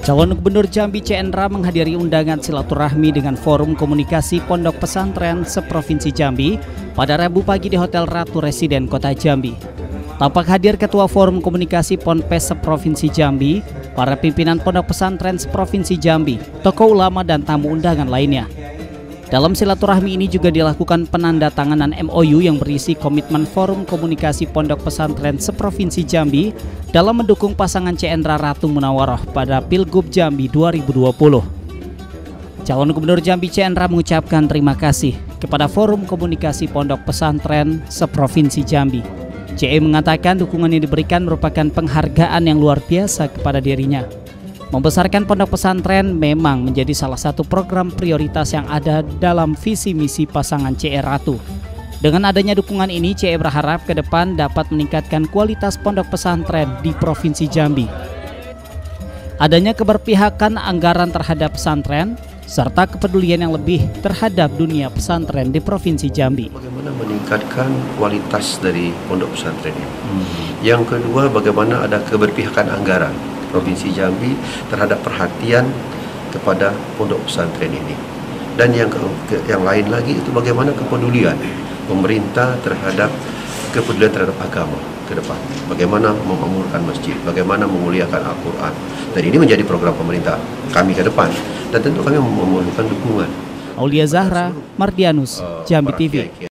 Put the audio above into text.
Calon Gubernur Jambi C. Endra menghadiri undangan silaturahmi dengan Forum Komunikasi Pondok Pesantren Seprovinsi Jambi pada Rabu pagi di Hotel Ratu Residen Kota Jambi. Tampak hadir Ketua Forum Komunikasi Ponpes Seprovinsi Jambi, para pimpinan Pondok Pesantren Seprovinsi Jambi, tokoh ulama dan tamu undangan lainnya. Dalam silaturahmi ini juga dilakukan penandatanganan MOU yang berisi komitmen Forum Komunikasi Pondok Pesantren Seprovinsi Jambi dalam mendukung pasangan C. Endra Ratu Munawaroh pada Pilgub Jambi 2020. Calon Gubernur Jambi C. Endra mengucapkan terima kasih kepada Forum Komunikasi Pondok Pesantren Seprovinsi Jambi. CE mengatakan dukungan yang diberikan merupakan penghargaan yang luar biasa kepada dirinya. Membesarkan pondok pesantren memang menjadi salah satu program prioritas yang ada dalam visi misi pasangan CE Ratu. Dengan adanya dukungan ini, CE berharap ke depan dapat meningkatkan kualitas pondok pesantren di Provinsi Jambi. Adanya keberpihakan anggaran terhadap pesantren, serta kepedulian yang lebih terhadap dunia pesantren di Provinsi Jambi. Bagaimana meningkatkan kualitas dari pondok pesantren ini. Yang kedua, bagaimana ada keberpihakan anggaran Provinsi Jambi terhadap perhatian kepada pondok pesantren ini. Dan yang lain lagi itu bagaimana kepedulian pemerintah terhadap agama ke depan. Bagaimana memakmurkan masjid, bagaimana memuliakan Al-Quran. Dan ini menjadi program pemerintah kami ke depan. Dan tentu kami memerlukan dukungan. Aulia Zahra, Mardianus, Jambi TV.